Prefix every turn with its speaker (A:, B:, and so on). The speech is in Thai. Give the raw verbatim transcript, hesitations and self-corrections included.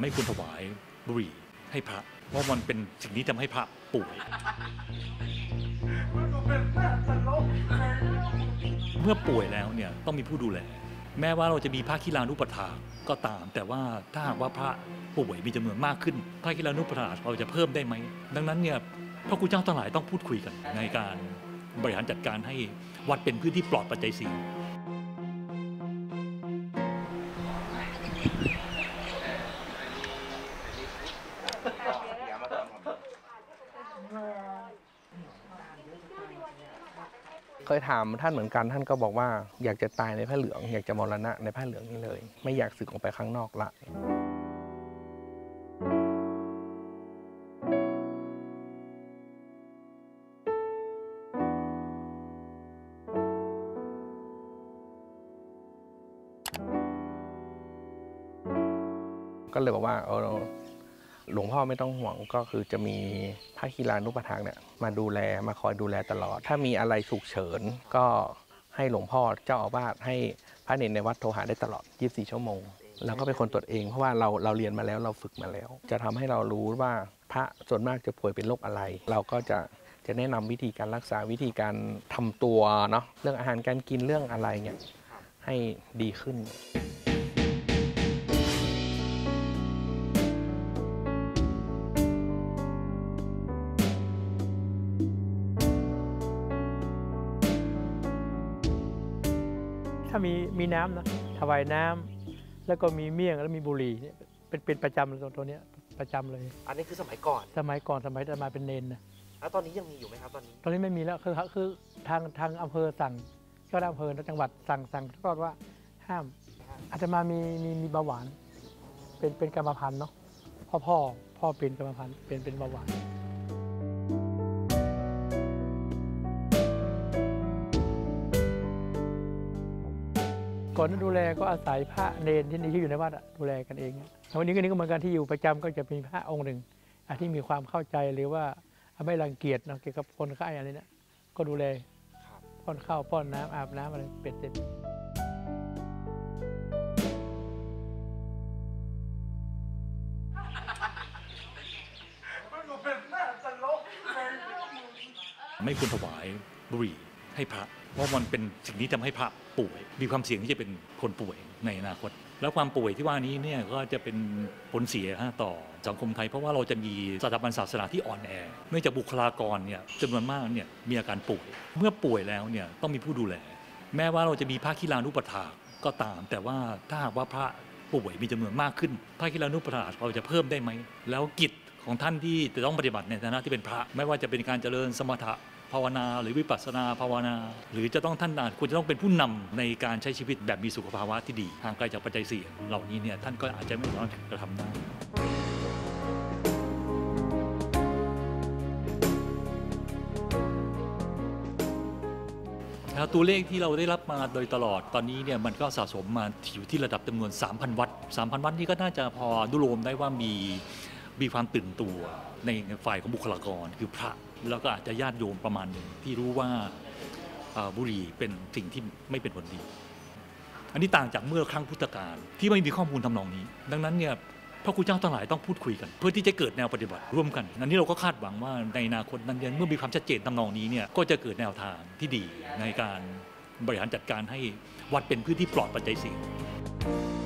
A: ไม่ควรถวายบุหรี่ให้พระเพราะมันเป็นสิ่งที่ทำให้พระป่วยเมื่อป่วยแล้วเนี่ยต้องมีผู้ดูแลแม้ว่าเราจะมีพระคีลานุปถากก็ตามแต่ว่าถ้าหากว่าพระป่วยมีจำนวนมากขึ้นพระคีลานุปถากเราจะเพิ่มได้ไหมดังนั้นเนี่ยพระคุณเจ้าทั้งหลายต้องพูดคุยกันในการบริหารจัดการให้วัดเป็นพื้นที่ปลอดปัจจัยสี่
B: เคยถามท่านเหมือนกันท่านก็บอกว่าอยากจะตายในผ้าเหลืองอยากจะมรณะในผ้าเหลืองนี้เลยไม่อยากสึกออกไปข้างนอกละก็เลยบอกว่าเออหลวงพ่อไม่ต้องห่วงก็คือจะมีพระคีลานุปถากเนี่ยมาดูแลมาคอยดูแลตลอดถ้ามีอะไรฉุกเฉินก็ให้หลวงพ่อเจ้าอาวาสให้พระเนรในวัดโทรหาได้ตลอดยี่สิบสี่ชั่วโมงแล้วก็เป็นคนตรวจเองเพราะว่าเราเราเรียนมาแล้วเราฝึกมาแล้วจะทำให้เรารู้ว่าพระส่วนมากจะป่วยเป็นโรคอะไรเราก็จะจะแนะนำวิธีการรักษาวิธีการทำตัวเนาะเรื่องอาหารการกินเรื่องอะไรเนี่ยให้ดีขึ้น
C: ถ้ามีมีน้ำนะถวายน้ำแล้วก็มีเมี่ยงแล้วมีบุหรี่เนี่ยเป็นเป็นประจำเลยตัวเนี้ยประจำเลย
D: อันนี้คือสมัยก่อน
C: สมัยก่อนสมัยจะมาเป็นเนนนะ
D: แล้วตอนนี้ยังมีอยู่ไหมครับตอนนี้
C: ตอนนี้ไม่มีแล้วคือคือทางทางอำเภอสั่งเจ้าอำเภอและจังหวัดสั่งสั่งก็ว่าห้ามอาจจะมามีมีมีเบาหวานเป็นเป็นกรรมพันธุ์เนาะพ่อพ่อพ่อเป็นกรรมพันธุ์เป็นเป็นเบาหวานก่อนนั้นดูแลก็อาศัยพระเนรที่นี่ที่อยู่ในวัดดูแลกันเองวันนี้ก็นี้ก็เหมือนกันที่อยู่ประจำก็จะมีพระองค์หนึ่งที่มีความเข้าใจหรือว่าไม่รังเกียจนะเกี่ยวกับคนไข้อะไรเนี่ยก็ดูแลป้อนข้าวป้อนน้ำอาบน้ำอะไรเป็ดเสร็จ
A: ไม่ควรถวายบุหรี่ให้พระเพราะมันเป็นสิ่งที่ทำให้พระป่วยมีความเสี่ยงที่จะเป็นคนป่วยในอนาคตแล้วความป่วยที่ว่านี้เนี่ยก็จะเป็นผลเสียต่อสังคมไทยเพราะว่าเราจะมีสถาบันศาสนาที่อ่อนแอเนื่องจากบุคลากรเนี่ยจำนวนมากเนี่ยมีอาการป่วยเมื่อป่วยแล้วเนี่ยต้องมีผู้ดูแลแม้ว่าเราจะมีพระคีลานุปถากก็ตามแต่ว่าถ้าหากว่าพระป่วยมีจำนวนมากขึ้นพระคีลานุปถากเราจะเพิ่มได้ไหมแล้วกิจของท่านที่จะต้องปฏิบัติในฐานะที่เป็นพระไม่ว่าจะเป็นการเจริญสมถะภาวนาหรือวิปัสสนาภาวนาหรือจะต้องท่านควรจะต้องเป็นผู้นำในการใช้ชีวิตแบบมีสุขภาวะที่ดีห่างไกลจากปัจจัยสี่เหล่านี้เนี่ยท่านก็อาจจะไม่สามารถกระทำได้ตัวเลขที่เราได้รับมาโดยตลอดตอนนี้เนี่ยมันก็สะสมมาอยู่ที่ระดับจำนวน สามพัน วัด สามพัน วัดนี่ก็น่าจะพอดุโลมได้ว่ามีมีความตื่นตัวในฝ่ายของบุคลากรคือพระแล้วก็อาจจะญาติโยมประมาณหนึ่งที่รู้ว่าบุหรี่เป็นสิ่งที่ไม่เป็นผลดีอันนี้ต่างจากเมื่อครั้งพุทธกาลที่ไม่มีข้อมูลทำนองนี้ดังนั้นเนี่ยพระคุณเจ้าทั้งหลายต้องพูดคุยกันเพื่อที่จะเกิดแนวปฏิบัติร่วมกันอันนี้เราก็คาดหวังว่าในอนาคตนั้นเมื่อมีความชัดเจนทำนองนี้เนี่ยก็จะเกิดแนวทางที่ดีในการบริหารจัดการให้วัดเป็นพื้นที่ปลอดปัจจัยเสี่ยง